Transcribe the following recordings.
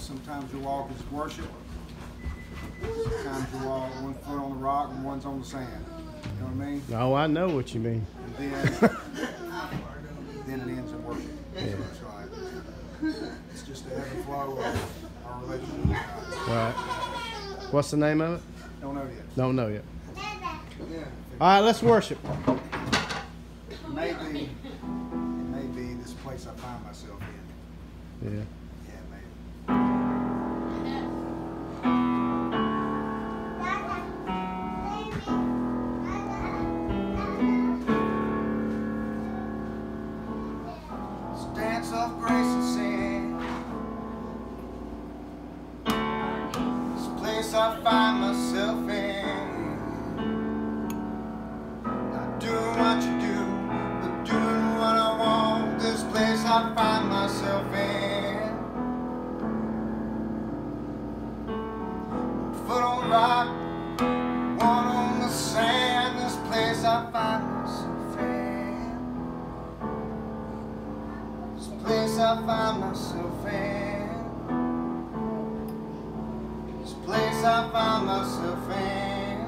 Sometimes you walk as worship. Sometimes you walk one foot on the rock and one's on the sand. You know what I mean? Oh, I know what you mean. And then it ends in worship. Yeah. That's right. It's just the ebb and flow of our relationship with God. Right. What's the name of it? Don't know yet. Don't know yet. Yeah. All right, let's worship. It may be this place I find myself in. Yeah. Yeah, maybe. This dance of grace and sin. This place I find myself in. Not doing what you do, but doing what I want. This place I find myself in. Foot on the rock, one on the sand. This place I find myself in. This place I find myself in. This place I find myself in.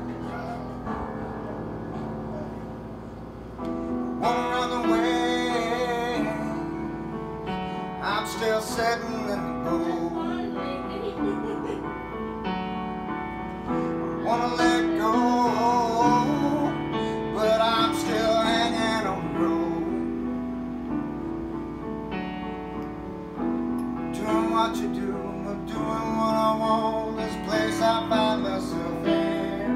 Wanna run away. I'm still sitting in the boat. Wanna let go, but I'm still hanging on the road. Doing what you do, but doing what I want. This place I find myself in.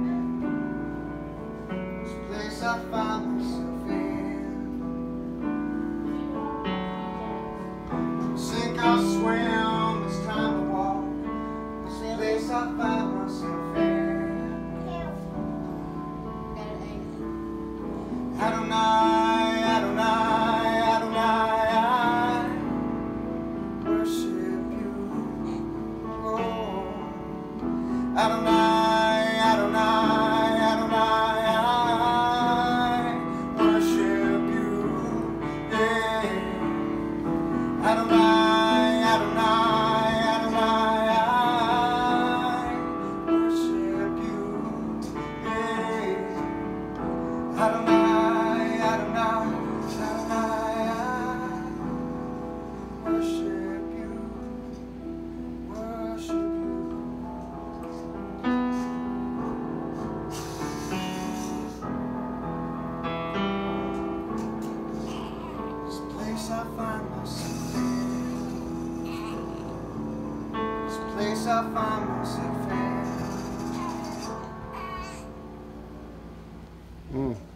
This place I find myself in. Sink or swim, it's time to walk. This place I find myself in. Adonai, Adonai, Adonai, I worship you. Oh. Adonai, Adonai, Adonai, I worship you. Yeah. Adonai, Adonai, Adonai, I worship you. Yeah. Adonai. I find myself in. This place I find myself in.